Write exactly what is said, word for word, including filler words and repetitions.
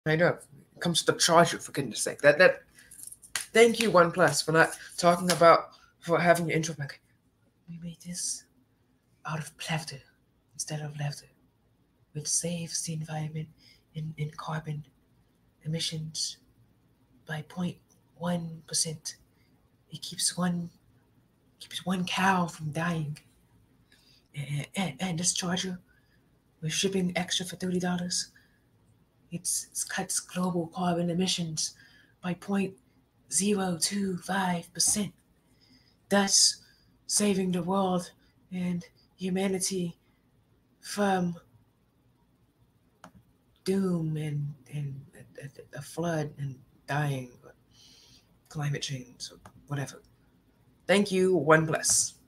I know. It comes to the charger, for goodness sake. That that. Thank you, OnePlus, for not talking about for having your intro back. We made this out of plaster instead of leather, which saves the environment in, in carbon emissions by zero point one percent. It keeps one keeps one cow from dying. And, and, and this charger, we're shipping extra for thirty dollars. It's, it cuts global carbon emissions by zero point zero two five percent, thus saving the world and humanity from doom and, and a, a, a flood and dying, or climate change, or whatever. Thank you, OnePlus.